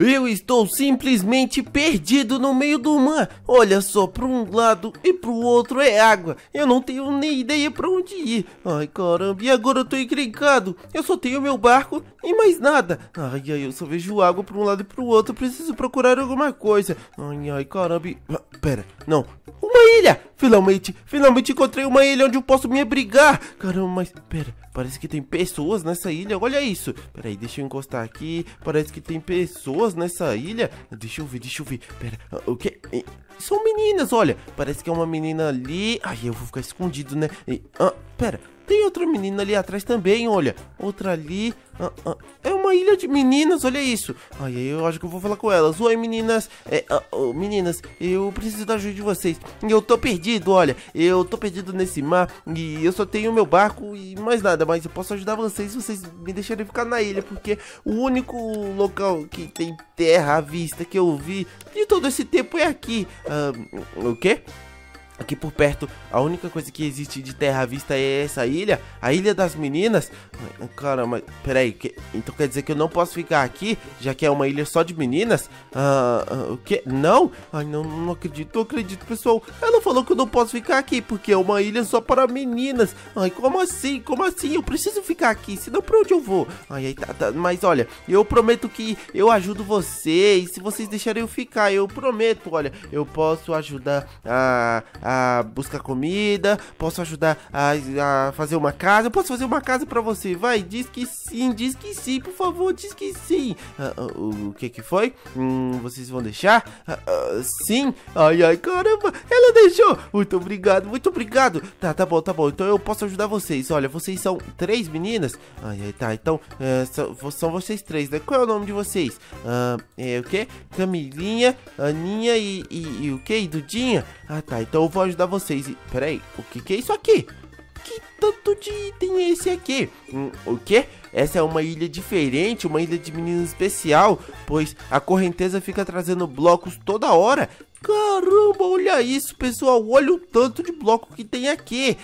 Eu estou simplesmente perdido no meio do mar. Olha só, para um lado e para o outro é água. Eu não tenho nem ideia para onde ir. Ai, caramba, e agora eu tô encrencado. Eu só tenho meu barco e mais nada. Ai, eu só vejo água para um lado e para o outro. Preciso procurar alguma coisa. Ai, caramba. Pera, não. Uma ilha! Finalmente encontrei uma ilha onde eu posso me abrigar. Caramba, mas pera, parece que tem pessoas nessa ilha. Olha isso. Pera aí, deixa eu encostar aqui. Parece que tem pessoas nessa ilha. Deixa eu ver. Pera, o que? São meninas, olha. Parece que é uma menina ali. Ai, eu vou ficar escondido, né? Pera. Tem outra menina ali atrás também, olha. Outra ali. É uma ilha de meninas, olha isso. Ai, eu acho que eu vou falar com elas. Oi, meninas. Meninas, eu preciso da ajuda de vocês. Eu tô perdido, olha. Eu tô perdido nesse mar. E eu só tenho meu barco e mais nada. Mas eu posso ajudar vocês se vocês me deixarem ficar na ilha. Porque o único local que tem terra à vista que eu vi de todo esse tempo é aqui. O quê? Aqui por perto, a única coisa que existe de terra à vista é essa ilha, a Ilha das Meninas. Caramba, peraí, então quer dizer que eu não posso ficar aqui, já que é uma ilha só de meninas? O quê? Não? Ai, não acredito, pessoal. Ela falou que eu não posso ficar aqui, porque é uma ilha só para meninas. Ai, como assim? Eu preciso ficar aqui, senão pra onde eu vou? Ai, tá, mas olha, eu prometo que eu ajudo vocês, se vocês deixarem eu ficar, eu prometo, olha, eu posso ajudar a buscar comida, posso ajudar a fazer uma casa, eu posso fazer uma casa pra você, vai, diz que sim, por favor, diz que sim. O que foi? Vocês vão deixar? Sim. Ai, caramba, ela deixou. Muito obrigado. Tá bom, então eu posso ajudar vocês, olha, vocês são 3 meninas? Tá, então, são vocês 3, né? Qual é o nome de vocês? O quê? Camilinha, Aninha e o quê? E Dudinha? Tá, então eu vou ajudar vocês. Peraí, o que é isso aqui? Que tanto de item é esse aqui? O quê? Essa é uma ilha diferente, uma ilha de meninas especial, pois a correnteza fica trazendo blocos toda hora. Caramba, olha isso, pessoal, olha o tanto de bloco que tem aqui.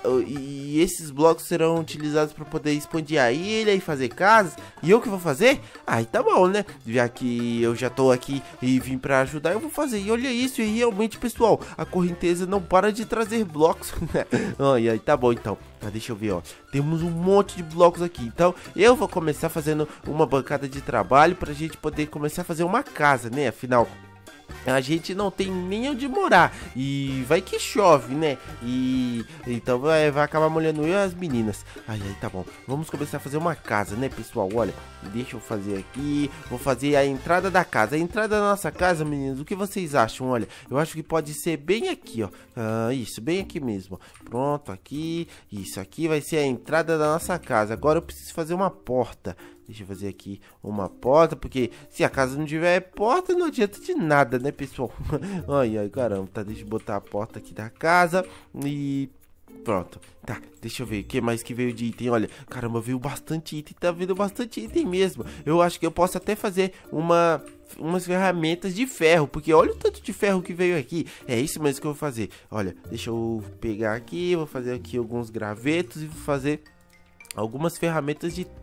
E esses blocos serão utilizados para poder expandir a ilha e fazer casas. E eu que vou fazer? Ai, tá bom, né? Já que eu já tô aqui e vim para ajudar, eu vou fazer. E olha isso, e realmente, pessoal, a correnteza não para de trazer blocos. Ai, tá bom, então. Deixa eu ver, ó. Temos um monte de blocos aqui. Então, eu vou começar fazendo uma bancada de trabalho pra gente poder começar a fazer uma casa, né? Afinal, a gente não tem nem onde morar. E vai que chove, né? E então vai acabar molhando eu e as meninas. Ai, tá bom. Vamos começar a fazer uma casa, né, pessoal? Olha, deixa eu fazer aqui. Vou fazer a entrada da casa. A entrada da nossa casa, meninos, o que vocês acham? Olha, eu acho que pode ser bem aqui, ó. Isso, bem aqui mesmo. Pronto, aqui. Isso aqui vai ser a entrada da nossa casa. Agora eu preciso fazer uma porta. Deixa eu fazer aqui uma porta, porque se a casa não tiver porta, não adianta de nada, né, pessoal? Ai, caramba, tá, deixa eu botar a porta aqui da casa e pronto. Tá, deixa eu ver o que mais que veio de item. Olha, caramba, veio bastante item, tá vendo bastante item mesmo. Eu acho que eu posso até fazer umas ferramentas de ferro, porque olha o tanto de ferro que veio aqui. É isso mesmo que eu vou fazer. Olha, deixa eu pegar aqui, vou fazer aqui alguns gravetos e vou fazer algumas ferramentas de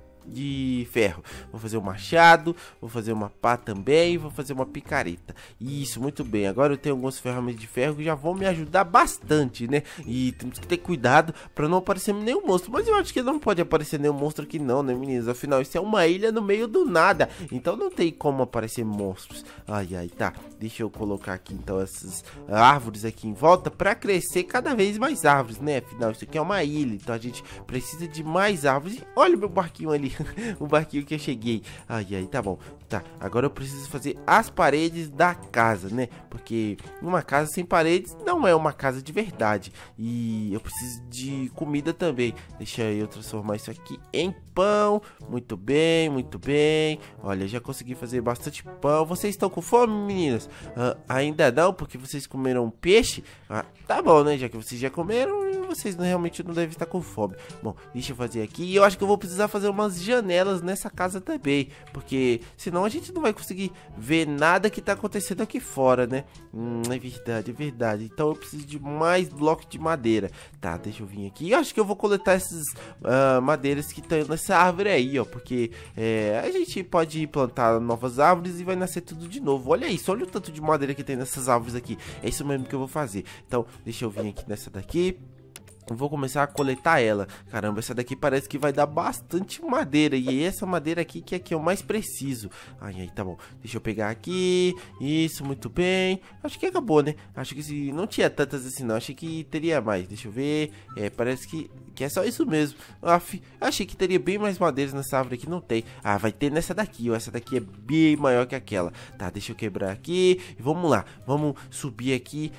ferro. Vou fazer um machado, vou fazer uma pá também, vou fazer uma picareta. Isso, muito bem. Agora eu tenho algumas ferramentas de ferro que já vão me ajudar bastante, né? E temos que ter cuidado para não aparecer nenhum monstro. Mas eu acho que não pode aparecer nenhum monstro aqui não, né, meninas? Afinal, isso é uma ilha no meio do nada, então não tem como aparecer monstros. Ai, tá. Deixa eu colocar aqui então essas árvores aqui em volta para crescer cada vez mais árvores, né? Afinal, isso aqui é uma ilha, então a gente precisa de mais árvores. Olha o meu barquinho ali. O barquinho que eu cheguei. Ai, tá bom. Tá, agora eu preciso fazer as paredes da casa, né? Porque uma casa sem paredes não é uma casa de verdade. E eu preciso de comida também. Deixa eu transformar isso aqui em pão. Muito bem, muito bem. Olha, já consegui fazer bastante pão. Vocês estão com fome, meninas? Ainda não, porque vocês comeram peixe? Tá bom, né? Já que vocês já comeram, vocês realmente não devem estar com fome. Bom, deixa eu fazer aqui. Eu acho que eu vou precisar fazer umas janelas nessa casa também, porque senão a gente não vai conseguir ver nada que tá acontecendo aqui fora, né? É verdade, é verdade. Então eu preciso de mais blocos de madeira. Tá, deixa eu vir aqui. Eu acho que eu vou coletar essas madeiras que estão nessa árvore aí, ó, porque a gente pode plantar novas árvores e vai nascer tudo de novo. Olha isso, olha o tanto de madeira que tem nessas árvores aqui. É isso mesmo que eu vou fazer. Então, deixa eu vir aqui nessa daqui. Eu vou começar a coletar ela. Caramba, essa daqui parece que vai dar bastante madeira. E é essa madeira aqui que é que eu mais preciso. Ai, tá bom. Deixa eu pegar aqui. Isso, muito bem. Acho que acabou, né? Acho que não tinha tantas assim, não. Achei que teria mais. Deixa eu ver. Parece que é só isso mesmo. Achei que teria bem mais madeiras nessa árvore aqui. Não tem. Ah, vai ter nessa daqui, ó. Essa daqui é bem maior que aquela. Tá, deixa eu quebrar aqui. E vamos lá. Vamos subir aqui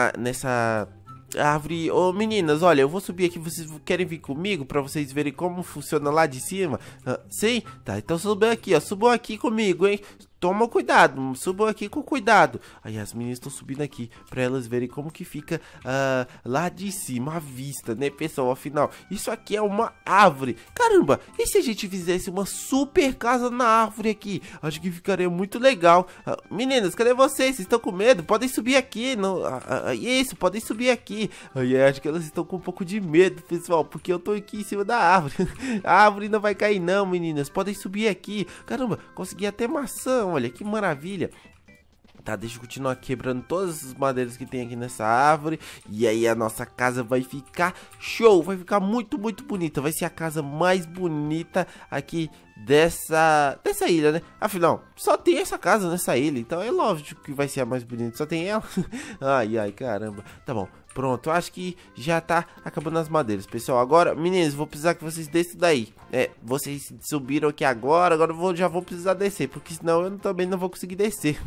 nessa árvore. Ô meninas, olha, eu vou subir aqui. Vocês querem vir comigo pra vocês verem como funciona lá de cima? Sim? Tá, então subam aqui, ó. Subam aqui comigo, hein? Toma cuidado, subam aqui com cuidado. Aí as meninas estão subindo aqui pra elas verem como que fica lá de cima a vista, né, pessoal? Afinal, isso aqui é uma árvore. Caramba, e se a gente fizesse uma super casa na árvore aqui? Acho que ficaria muito legal. Meninas, cadê vocês? Vocês estão com medo? Podem subir aqui. Não, isso, podem subir aqui. Aí acho que elas estão com um pouco de medo, pessoal, porque eu tô aqui em cima da árvore. A árvore não vai cair não, meninas. Podem subir aqui. Caramba, consegui até maçã. Olha que maravilha. Tá, deixa eu continuar quebrando todas as madeiras que tem aqui nessa árvore. E aí a nossa casa vai ficar show. Vai ficar muito, muito bonita. Vai ser a casa mais bonita aqui dessa ilha, né? Afinal, só tem essa casa nessa ilha. Então é lógico que vai ser a mais bonita. Só tem ela. Ai, caramba. Tá bom. Pronto, acho que já tá acabando as madeiras, pessoal. Agora, meninos, vou precisar que vocês desçam daí. Vocês subiram aqui agora eu já vou precisar descer, porque senão eu também não vou conseguir descer.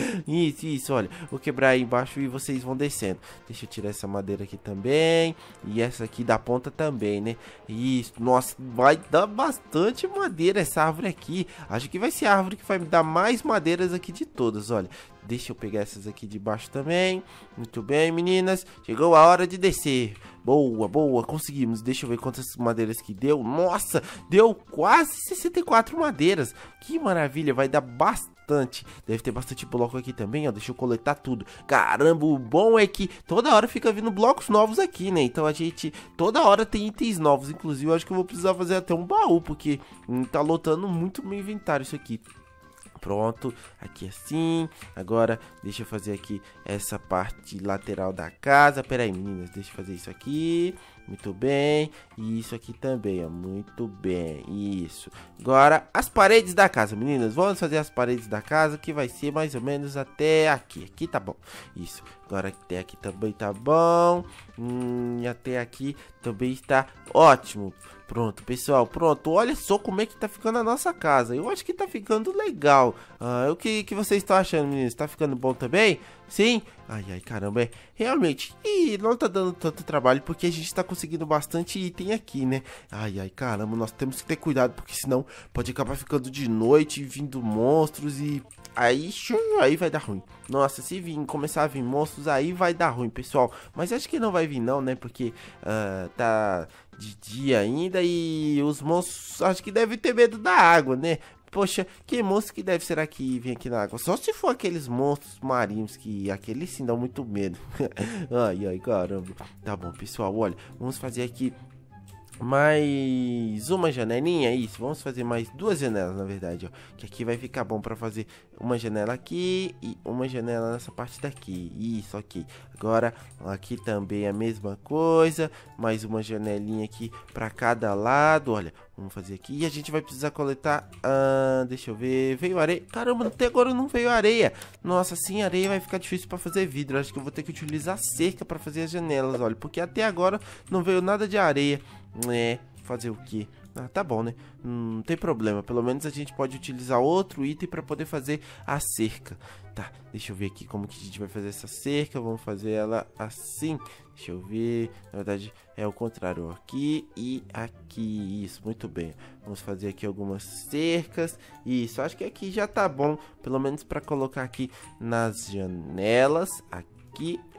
Isso, olha. Vou quebrar aí embaixo e vocês vão descendo. Deixa eu tirar essa madeira aqui também. E essa aqui da ponta também, né? Isso, nossa, vai dar bastante madeira essa árvore aqui. Acho que vai ser a árvore que vai me dar mais madeiras aqui de todas, olha. Deixa eu pegar essas aqui de baixo também. Muito bem, meninas. Chegou a hora de descer. Boa, boa, conseguimos. Deixa eu ver quantas madeiras que deu. Nossa, deu quase 64 madeiras. Que maravilha, vai dar bastante. Deve ter bastante bloco aqui também, ó. Deixa eu coletar tudo. Caramba, o bom é que toda hora fica vindo blocos novos aqui, né? Então a gente toda hora tem itens novos. Inclusive, eu acho que eu vou precisar fazer até um baú, porque tá lotando muito meu inventário isso aqui. Pronto, aqui assim. Agora deixa eu fazer aqui essa parte lateral da casa. Pera aí, meninas, deixa eu fazer isso aqui. Muito bem, e isso aqui também, ó, muito bem, isso. Agora, as paredes da casa, meninas, vamos fazer as paredes da casa, que vai ser mais ou menos até aqui. Aqui tá bom, isso. Agora até aqui também tá bom, até aqui também está ótimo. Pronto, pessoal, pronto. Olha só como é que tá ficando a nossa casa. Eu acho que tá ficando legal. O que vocês estão achando, meninas? Tá ficando bom também? Sim? Ai, caramba, realmente. E não tá dando tanto trabalho porque a gente tá conseguindo bastante item aqui, né? Ai, caramba, nós temos que ter cuidado porque senão pode acabar ficando de noite, vindo monstros e aí vai dar ruim. Nossa, se começar a vir monstros, aí vai dar ruim, pessoal. Mas acho que não vai vir não, né? Porque tá de dia ainda e os monstros acho que devem ter medo da água, né? Poxa, que monstro que deve ser que vem aqui na água? Só se for aqueles monstros marinhos que aqueles sim dão muito medo. Ai, caramba. Tá bom, pessoal, olha, vamos fazer aqui mais uma janelinha, isso, vamos fazer mais duas janelas, na verdade, ó, que aqui vai ficar bom pra fazer uma janela aqui e uma janela nessa parte daqui, isso aqui. Agora, aqui também a mesma coisa, mais uma janelinha aqui pra cada lado, olha, vamos fazer aqui e a gente vai precisar coletar, deixa eu ver, veio areia, caramba, até agora não veio areia, nossa, sem areia vai ficar difícil pra fazer vidro, acho que eu vou ter que utilizar cerca pra fazer as janelas, olha, porque até agora não veio nada de areia. Fazer o que? Tá bom, né? Não tem problema. Pelo menos a gente pode utilizar outro item para poder fazer a cerca. Tá, deixa eu ver aqui como que a gente vai fazer essa cerca. Vamos fazer ela assim. Deixa eu ver. Na verdade, é o contrário. Aqui e aqui. Isso, muito bem. Vamos fazer aqui algumas cercas. Isso, acho que aqui já tá bom. Pelo menos para colocar aqui nas janelas. Aqui.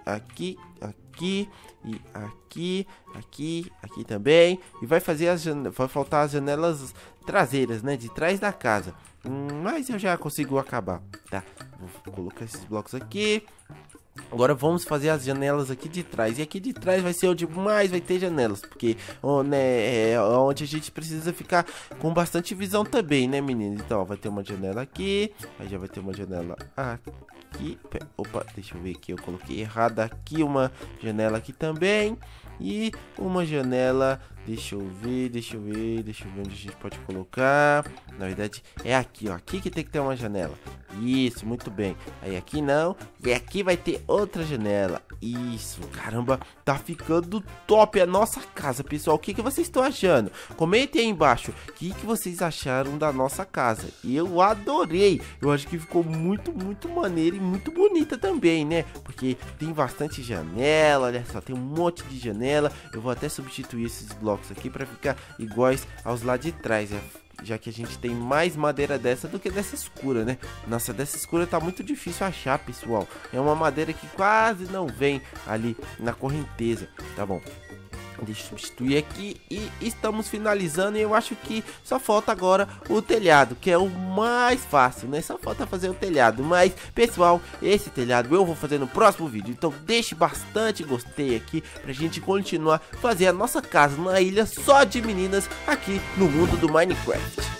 aqui, aqui e aqui também. E vai fazer vai faltar as janelas traseiras, né, de trás da casa. Mas eu já consigo acabar, tá? Vou colocar esses blocos aqui. Agora vamos fazer as janelas aqui de trás. E aqui de trás vai ser onde mais vai ter janelas, porque é onde a gente precisa ficar com bastante visão também, né, meninos? Então, ó, vai ter uma janela aqui. Aí já vai ter uma janela aqui. Opa, deixa eu ver aqui, eu coloquei errado aqui. Uma janela aqui também. E uma janela, deixa eu ver onde a gente pode colocar. Na verdade é aqui, ó, aqui que tem que ter uma janela. Isso, muito bem. Aí aqui não, e aqui vai ter outra janela. Isso, caramba, tá ficando top a nossa casa, pessoal. O que vocês estão achando? Comentem aí embaixo o que vocês acharam da nossa casa. Eu adorei, eu acho que ficou muito maneiro e muito bonita também, né? Porque tem bastante janela, olha só, tem um monte de janela. Eu vou até substituir esses blocos aqui para ficar iguais aos lá de trás, já que a gente tem mais madeira dessa do que dessa escura, né? Nossa, dessa escura tá muito difícil achar, pessoal. É uma madeira que quase não vem ali na correnteza, tá bom? Deixa eu substituir aqui e estamos finalizando. E eu acho que só falta agora o telhado, que é o mais fácil, né? Só falta fazer o telhado. Mas, pessoal, esse telhado eu vou fazer no próximo vídeo. Então deixe bastante gostei aqui pra gente continuar fazer a nossa casa numa ilha só de meninas aqui no mundo do Minecraft.